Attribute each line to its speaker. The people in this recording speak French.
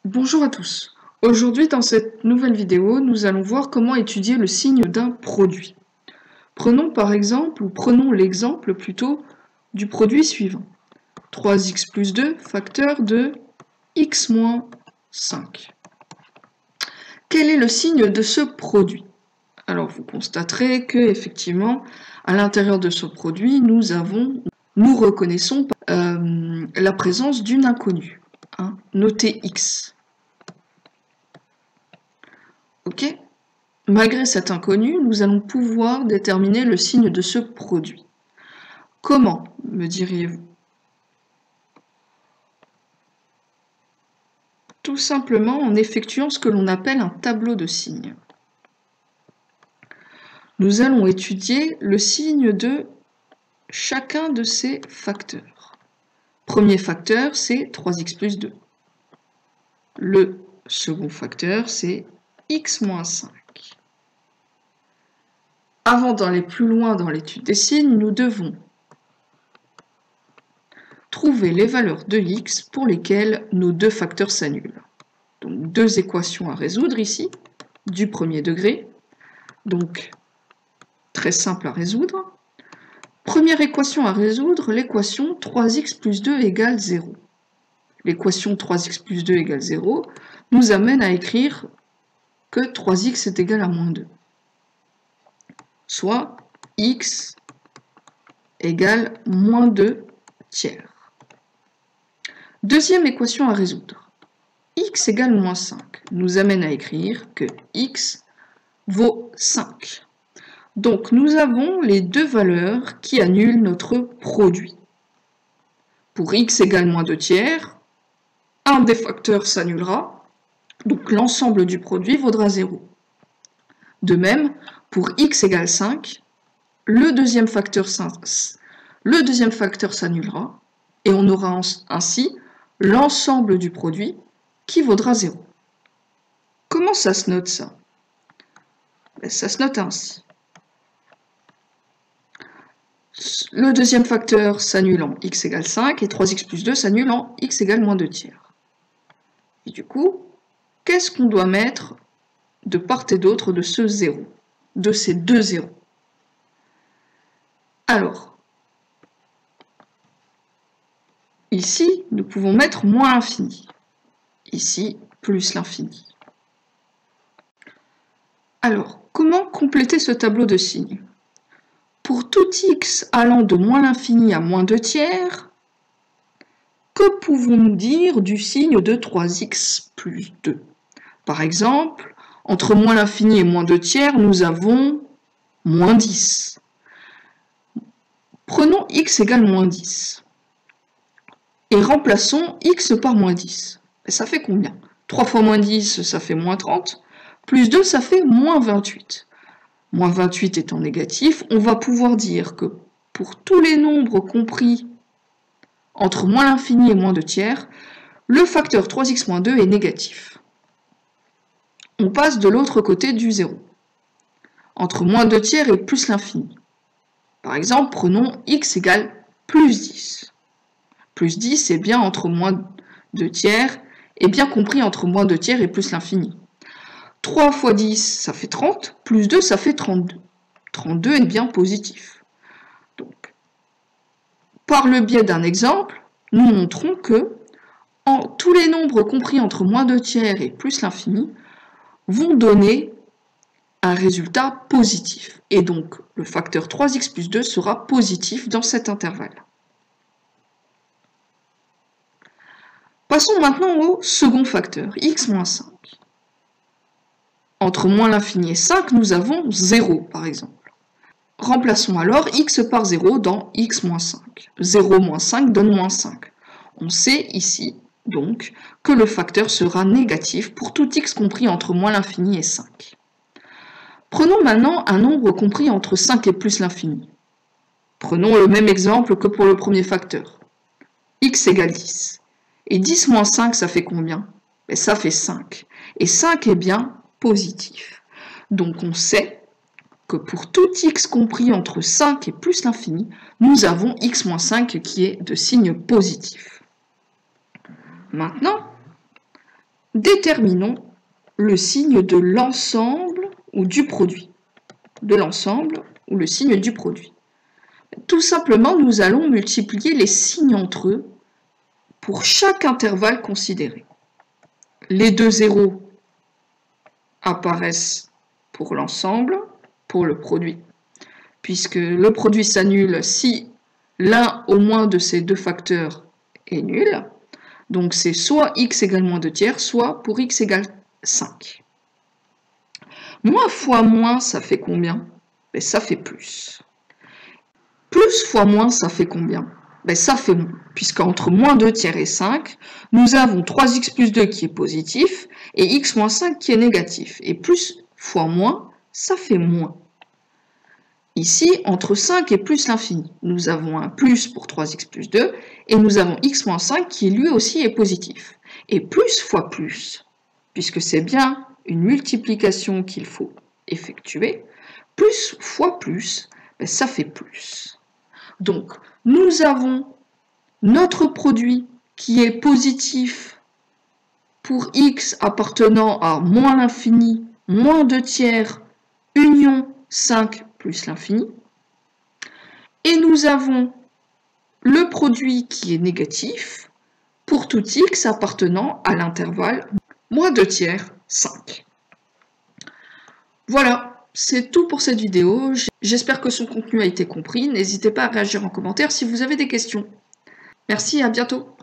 Speaker 1: Bonjour à tous. Aujourd'hui, dans cette nouvelle vidéo, nous allons voir comment étudier le signe d'un produit. Prenons l'exemple plutôt du produit suivant. 3x plus 2, facteur de x moins 5. Quel est le signe de ce produit? Alors, vous constaterez que, effectivement, à l'intérieur de ce produit, nous reconnaissons la présence d'une inconnue, notée x. Ok? Malgré cet inconnu, nous allons pouvoir déterminer le signe de ce produit. Comment, me diriez-vous? Tout simplement en effectuant ce que l'on appelle un tableau de signes. Nous allons étudier le signe de chacun de ces facteurs. Premier facteur, c'est 3x plus 2. Le second facteur, c'est x moins 5. Avant d'aller plus loin dans l'étude des signes, nous devons trouver les valeurs de x pour lesquelles nos deux facteurs s'annulent. Donc deux équations à résoudre ici, du premier degré, donc très simple à résoudre. Première équation à résoudre, l'équation 3x plus 2 égale 0. L'équation 3x plus 2 égale 0 nous amène à écrire que 3x est égal à moins 2. Soit x égale moins 2 tiers. Deuxième équation à résoudre. X égale moins 5 nous amène à écrire que x vaut 5. Donc nous avons les deux valeurs qui annulent notre produit. Pour x égale moins 2 tiers, un des facteurs s'annulera, donc l'ensemble du produit vaudra 0. De même, pour x égale 5, le deuxième facteur s'annulera, et on aura ainsi l'ensemble du produit qui vaudra 0. Comment ça se note ça? Ça se note ainsi. Le deuxième facteur s'annule en x égale 5 et 3x plus 2 s'annule en x égale moins 2 tiers. Et du coup, qu'est-ce qu'on doit mettre de part et d'autre de ce 0, de ces deux zéros? Alors, ici, nous pouvons mettre moins l'infini. Ici, plus l'infini. Alors, comment compléter ce tableau de signes? Pour tout x allant de moins l'infini à moins 2 tiers, que pouvons-nous dire du signe de 3x plus 2? Par exemple, entre moins l'infini et moins 2 tiers, nous avons moins 10. Prenons x égale moins 10 et remplaçons x par moins 10. Et ça fait combien? 3 fois moins 10, ça fait moins 30, plus 2, ça fait moins 28. Moins 28 étant négatif, on va pouvoir dire que pour tous les nombres compris entre moins l'infini et moins 2 tiers, le facteur 3x moins 2 est négatif. On passe de l'autre côté du 0, entre moins 2 tiers et plus l'infini. Par exemple, prenons x égale plus 10. Plus 10 est bien entre moins 2 tiers, et bien compris entre moins 2 tiers et plus l'infini. 3 fois 10, ça fait 30, plus 2, ça fait 32. 32 est bien positif. Donc, par le biais d'un exemple, nous montrons que tous les nombres compris entre moins 2 tiers et plus l'infini vont donner un résultat positif. Et donc, le facteur 3x plus 2 sera positif dans cet intervalle. Passons maintenant au second facteur, x moins 5. Entre moins l'infini et 5, nous avons 0, par exemple. Remplaçons alors x par 0 dans x moins 5. 0 moins 5 donne moins 5. On sait ici, donc, que le facteur sera négatif pour tout x compris entre moins l'infini et 5. Prenons maintenant un nombre compris entre 5 et plus l'infini. Prenons le même exemple que pour le premier facteur. X égale 10. Et 10 moins 5, ça fait combien? Ça fait 5. Et 5 est bien positif. Donc on sait que pour tout x compris entre 5 et plus l'infini, nous avons x moins 5 qui est de signe positif. Maintenant, déterminons le signe de l'ensemble ou du produit. De l'ensemble ou le signe du produit. Tout simplement, nous allons multiplier les signes entre eux pour chaque intervalle considéré. Les deux zéros apparaissent pour l'ensemble, pour le produit, puisque le produit s'annule si l'un au moins de ces deux facteurs est nul. Donc c'est soit x égale moins 2 tiers, soit pour x égale 5. Moins fois moins, ça fait combien? Ben, ça fait plus. Plus fois moins, ça fait combien? Ben, ça fait moins, puisqu'entre moins 2 tiers et 5, nous avons 3x plus 2 qui est positif, et x moins 5 qui est négatif. Et plus fois moins, ça fait moins. Ici, entre 5 et plus l'infini, nous avons un plus pour 3x plus 2, et nous avons x moins 5 qui lui aussi est positif. Et plus fois plus, puisque c'est bien une multiplication qu'il faut effectuer, plus fois plus, ben ça fait plus. Donc, nous avons notre produit qui est positif pour x appartenant à moins l'infini, moins 2 tiers, union 5 plus l'infini. Et nous avons le produit qui est négatif pour tout x appartenant à l'intervalle moins 2 tiers, 5. Voilà, c'est tout pour cette vidéo. J'espère que son contenu a été compris. N'hésitez pas à réagir en commentaire si vous avez des questions. Merci et à bientôt.